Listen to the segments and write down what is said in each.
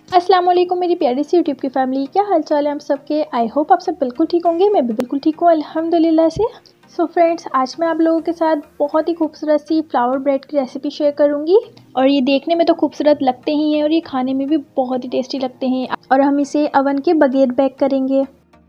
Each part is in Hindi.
अस्सलाम वालेकुम मेरी प्यारी सी यूट्यूब की फैमिली, क्या हाल चाल है आप सबके। आई होप आप सब बिल्कुल ठीक होंगे। मैं भी बिल्कुल ठीक हूँ अल्हम्दुलिल्लाह से। सो फ्रेंड्स, आज मैं आप लोगों के साथ बहुत ही खूबसूरत सी फ्लावर ब्रेड की रेसिपी शेयर करूँगी। और ये देखने में तो खूबसूरत लगते ही हैं और ये खाने में भी बहुत ही टेस्टी लगते हैं। और हम इसे ओवन के बगैर बेक करेंगे।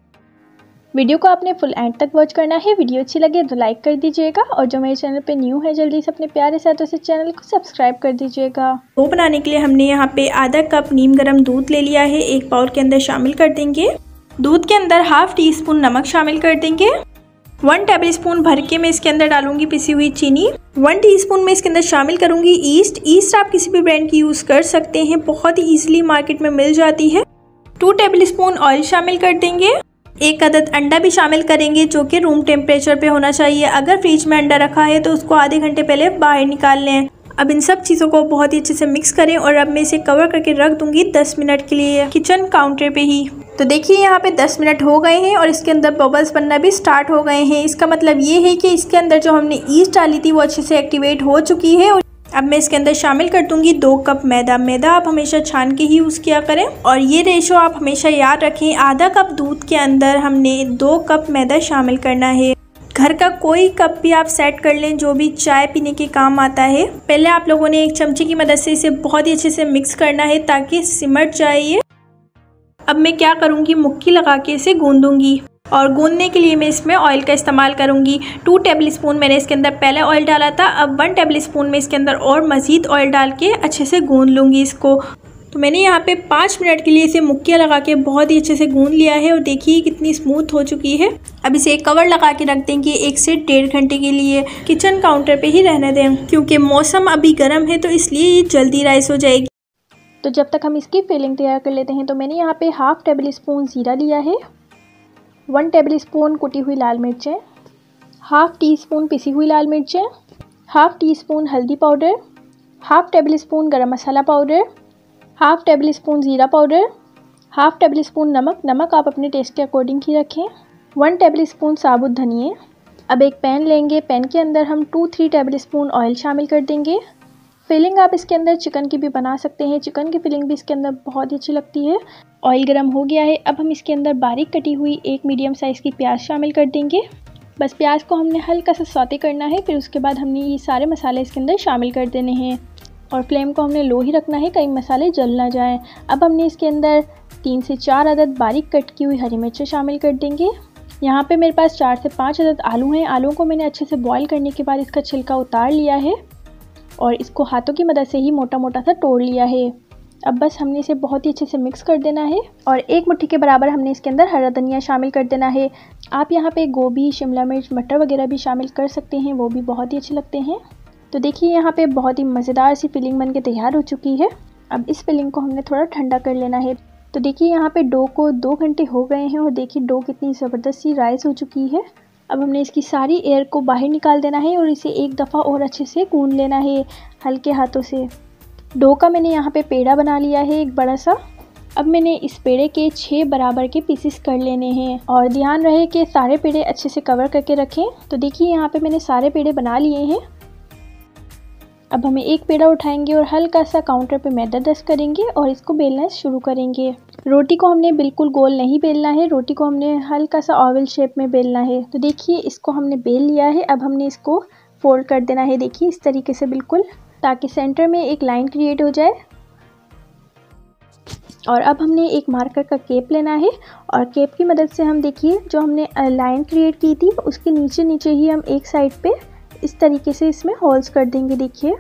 वीडियो को आपने फुल एंड तक वॉच करना है। वीडियो अच्छी लगे तो लाइक कर दीजिएगा और जो मेरे चैनल पे न्यू है जल्दी से अपने प्यारे साथों से चैनल को सब्सक्राइब कर दीजिएगा। डो बनाने के लिए हमने यहाँ पे आधा कप नीम गर्म दूध ले लिया है, एक बाउल के अंदर शामिल कर देंगे। दूध के अंदर हाफ टी स्पून नमक शामिल कर देंगे। 1 टेबल स्पून भर के मैं इसके अंदर डालूंगी पिसी हुई चीनी। 1 टीस्पून में इसके अंदर शामिल करूंगी ईस्ट आप किसी भी ब्रांड की यूज कर सकते हैं, बहुत ही ईजिली मार्केट में मिल जाती है। 2 टेबल स्पून ऑयल शामिल कर देंगे। एक अदद अंडा भी शामिल करेंगे जो कि रूम टेम्परेचर पे होना चाहिए। अगर फ्रिज में अंडा रखा है तो उसको आधे घंटे पहले बाहर निकाल लें। अब इन सब चीज़ों को बहुत ही अच्छे से मिक्स करें और अब मैं इसे कवर करके रख दूंगी 10 मिनट के लिए किचन काउंटर पे ही। तो देखिए यहाँ पे 10 मिनट हो गए हैं और इसके अंदर बबल्स बनना भी स्टार्ट हो गए हैं। इसका मतलब ये है कि इसके अंदर जो हमने ईस्ट डाली थी वो अच्छे से एक्टिवेट हो चुकी है। और अब मैं इसके अंदर शामिल कर दूंगी 2 कप मैदा आप हमेशा छान के ही यूज़ किया करें। और ये रेशो आप हमेशा याद रखें, आधा कप दूध के अंदर हमने 2 कप मैदा शामिल करना है। घर का कोई कप भी आप सेट कर लें जो भी चाय पीने के काम आता है। पहले आप लोगों ने एक चमचे की मदद से इसे बहुत ही अच्छे से मिक्स करना है ताकि सिमट जाए ये। अब मैं क्या करूँगी, मुक्की लगा के इसे गूंदूंगी और गूंदने के लिए मैं इसमें ऑयल का इस्तेमाल करूंगी। 2 टेबल स्पून मैंने इसके अंदर पहले ऑयल डाला था, अब 1 टेबल स्पून में इसके अंदर और मज़ीद ऑयल डाल के अच्छे से गूंद लूँगी इसको। तो मैंने यहाँ पे 5 मिनट के लिए इसे मुक्कियाँ लगा के बहुत ही अच्छे से गूंद लिया है और देखिए कितनी स्मूथ हो चुकी है। अब इसे कवर लगा के रख देंगे 1 से 1.5 घंटे के लिए किचन काउंटर पे ही रहने दें, क्योंकि मौसम अभी गर्म है तो इसलिए ये जल्दी राइस हो जाएगी। तो जब तक हम इसकी फिलिंग तैयार कर लेते हैं तो मैंने यहाँ पे हाफ टेबल स्पून ज़ीरा लिया है, 1 टेबल स्पून कुटी हुई लाल मिर्चें, हाफ टी स्पून पिसी हुई लाल मिर्चें, हाफ टी स्पून हल्दी powder, half tablespoon garam masala powder, half tablespoon ज़ीरा पाउडर, हाफ टेबल स्पून नमक आप अपने टेस्ट के अकॉर्डिंग ही रखें, 1 टेबल स्पून साबुत धनिया। अब एक पैन लेंगे, पैन के अंदर हम 2-3 टेबल स्पून ऑयल शामिल कर देंगे। फिलिंग आप इसके अंदर चिकन की भी बना सकते हैं, चिकन की फिलिंग भी इसके अंदर बहुत ही अच्छी लगती है। ऑयल गर्म हो गया है, अब हम इसके अंदर बारीक कटी हुई एक मीडियम साइज़ की प्याज शामिल कर देंगे। बस प्याज को हमने हल्का सा सौते करना है, फिर उसके बाद हमने ये सारे मसाले इसके अंदर शामिल कर देने हैं और फ्लेम को हमने लो ही रखना है, कहीं मसाले जल ना जाएं। अब हमने इसके अंदर 3 से 4 अदद बारीक कट की हुई हरी मिर्चें शामिल कर देंगे। यहाँ पे मेरे पास 4 से 5 अदद आलू हैं। आलूओं को मैंने अच्छे से बॉईल करने के बाद इसका छिलका उतार लिया है और इसको हाथों की मदद से ही मोटा मोटा सा तोड़ लिया है। अब बस हमने इसे बहुत ही अच्छे से मिक्स कर देना है और 1 मुट्ठी के बराबर हमने इसके अंदर हरा धनिया शामिल कर देना है। आप यहाँ पे गोभी, शिमला मिर्च, मटर वगैरह भी शामिल कर सकते हैं, वो भी बहुत ही अच्छे लगते हैं। तो देखिए यहाँ पे बहुत ही मज़ेदार सी फिलिंग बन के तैयार हो चुकी है। अब इस फिलिंग को हमने थोड़ा ठंडा कर लेना है। तो देखिए यहाँ पे डो को 2 घंटे हो गए हैं और देखिए डो कितनी ज़बरदस्त सी राइस हो चुकी है। अब हमने इसकी सारी एयर को बाहर निकाल देना है और इसे एक दफ़ा और अच्छे से गूंद लेना है हल्के हाथों से। डो का मैंने यहाँ पे पेड़ा बना लिया है एक बड़ा सा। अब मैंने इस पेड़े के 6 बराबर के पीसेस कर लेने हैं और ध्यान रहे कि सारे पेड़े अच्छे से कवर करके रखें। तो देखिए यहाँ पे मैंने सारे पेड़े बना लिए हैं। अब हमें एक पेड़ा उठाएंगे और हल्का सा काउंटर पे मैदा डस्ट करेंगे और इसको बेलना शुरू करेंगे। रोटी को हमने बिल्कुल गोल नहीं बेलना है, रोटी को हमने हल्का सा ओवल शेप में बेलना है। तो देखिए इसको हमने बेल लिया है। अब हमने इसको फोल्ड कर देना है, देखिए इस तरीके से बिल्कुल, ताकि सेंटर में एक लाइन क्रिएट हो जाए। और अब हमने एक मार्कर का केप लेना है और केप की मदद से हम देखिए जो हमने लाइन क्रिएट की थी उसके नीचे नीचे ही हम एक साइड पे इस तरीके से इसमें होल्स कर देंगे। देखिए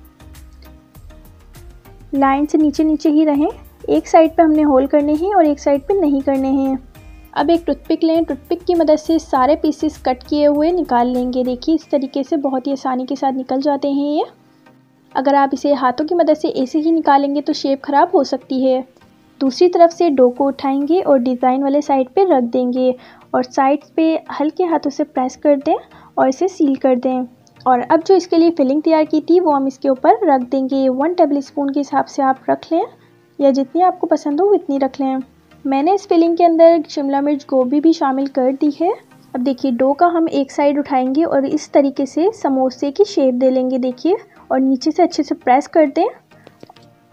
लाइन से नीचे नीचे ही रहें, एक साइड पे हमने होल करने हैं और एक साइड पे नहीं करने हैं। अब एक टूथपिक लें, टूथपिक की मदद से सारे पीसेस कट किए हुए निकाल लेंगे। देखिए इस तरीके से बहुत ही आसानी के साथ निकल जाते हैं ये। अगर आप इसे हाथों की मदद से ऐसे ही निकालेंगे तो शेप ख़राब हो सकती है। दूसरी तरफ से डो को उठाएंगे और डिज़ाइन वाले साइड पे रख देंगे और साइड्स पे हल्के हाथों से प्रेस कर दें और इसे सील कर दें। और अब जो इसके लिए फिलिंग तैयार की थी वो हम इसके ऊपर रख देंगे। 1 टेबल स्पून के हिसाब से आप रख लें या जितनी आपको पसंद हो उतनी रख लें। मैंने इस फिलिंग के अंदर शिमला मिर्च, गोभी भी शामिल कर दी है। अब देखिए डो का हम एक साइड उठाएंगे और इस तरीके से समोसे की शेप दे लेंगे। देखिए और नीचे से अच्छे से प्रेस कर दें।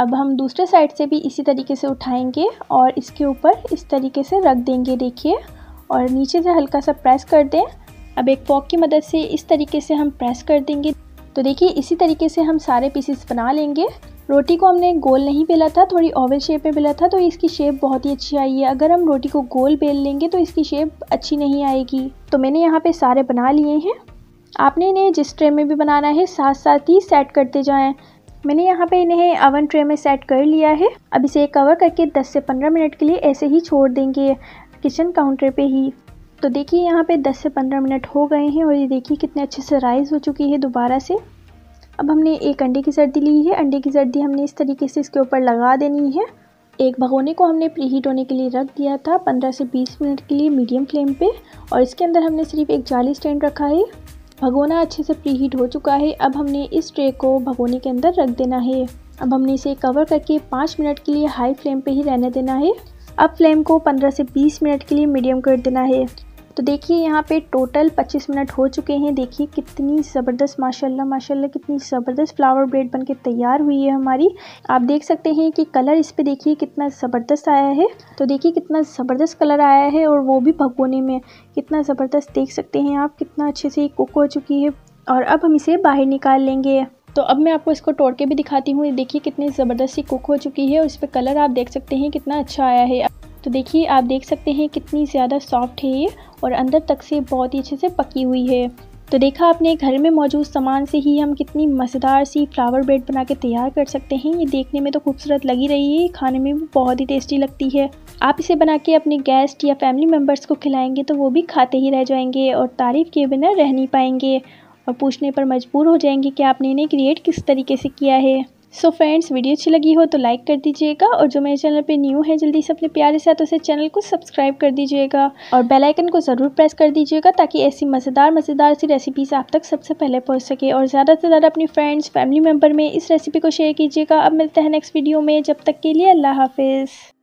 अब हम दूसरे साइड से भी इसी तरीके से उठाएंगे और इसके ऊपर इस तरीके से रख देंगे, देखिए, और नीचे से हल्का सा प्रेस कर दें। अब एक फॉर्क की मदद से इस तरीके से हम प्रेस कर देंगे। तो देखिए इसी तरीके से हम सारे पीसेस बना लेंगे। रोटी को हमने गोल नहीं बेला था, थोड़ी ओवल शेप में बेला था, तो इसकी शेप बहुत ही अच्छी आई है। अगर हम रोटी को गोल बेल लेंगे तो इसकी शेप अच्छी नहीं आएगी। तो मैंने यहाँ पे सारे बना लिए हैं। आपने इन्हें जिस ट्रे में भी बनाना है साथ साथ ही सेट करते जाएं। मैंने यहाँ पे इन्हें ओवन ट्रे में सेट कर लिया है। अब इसे कवर करके 10 से 15 मिनट के लिए ऐसे ही छोड़ देंगे किचन काउंटर पे ही। तो देखिए यहाँ पे 10 से 15 मिनट हो गए हैं और ये देखिए कितने अच्छे से राइस हो चुकी है दोबारा से। अब हमने एक अंडे की जर्दी ली है। अंडे की जर्दी हमने इस तरीके से इसके ऊपर लगा देनी है। एक भगोने को हमने प्रीहीट होने के लिए रख दिया था 15 से 20 मिनट के लिए मीडियम फ्लेम पे, और इसके अंदर हमने सिर्फ एक जाली स्टैंड रखा है। भगोना अच्छे से प्रीहीट हो चुका है। अब हमने इस ट्रे को भगोने के अंदर रख देना है। अब हमने इसे कवर करके 5 मिनट के लिए हाई फ्लेम पे ही रहने देना है। अब फ्लेम को 15 से 20 मिनट के लिए मीडियम कर देना है। तो देखिए यहाँ पे टोटल 25 मिनट हो चुके हैं। देखिए कितनी ज़बरदस्त माशाल्लाह माशाल्लाह कितनी ज़बरदस्त फ्लावर ब्रेड बनके तैयार हुई है हमारी। आप देख सकते हैं कि कलर इस पे देखिए कितना ज़बरदस्त आया है। तो देखिए कितना ज़बरदस्त कलर आया है और वो भी भगोने में, कितना ज़बरदस्त देख सकते हैं आप, कितना अच्छे से कुक हो चुकी है। और अब हम इसे बाहर निकाल लेंगे। तो अब मैं आपको इसको तोड़ के भी दिखाती हूँ। देखिए कितनी ज़बरदस्त सी कुक हो चुकी है और इस पर कलर आप देख सकते हैं कितना अच्छा आया है। तो देखिए आप देख सकते हैं कितनी ज़्यादा सॉफ्ट है ये और अंदर तक से बहुत ही अच्छे से पकी हुई है। तो देखा आपने, घर में मौजूद सामान से ही हम कितनी मज़ेदार सी फ्लावर ब्रेड बना के तैयार कर सकते हैं। ये देखने में तो खूबसूरत लगी रही है, खाने में भी बहुत ही टेस्टी लगती है। आप इसे बना के अपने गेस्ट या फैमिली मेम्बर्स को खिलाएंगे तो वो भी खाते ही रह जाएंगे और तारीफ़ किए बिना रह नहीं पाएंगे और पूछने पर मजबूर हो जाएंगे कि आपने इन्हें क्रिएट किस तरीके से किया है। सो फ्रेंड्स, वीडियो अच्छी लगी हो तो लाइक कर दीजिएगा और जो मेरे चैनल पे न्यू है जल्दी से अपने प्यारे साथ उसे चैनल को सब्सक्राइब कर दीजिएगा और बेल आइकन को ज़रूर प्रेस कर दीजिएगा ताकि ऐसी मज़ेदार सी रेसिपीज़ आप तक सबसे पहले पहुंच सके। और ज़्यादा से ज़्यादा अपनी फ्रेंड्स फैमिली मेम्बर में इस रेसिपी को शेयर कीजिएगा। अब मिलते हैं नेक्स्ट वीडियो में, जब तक के लिए अल्लाह हाफिज़।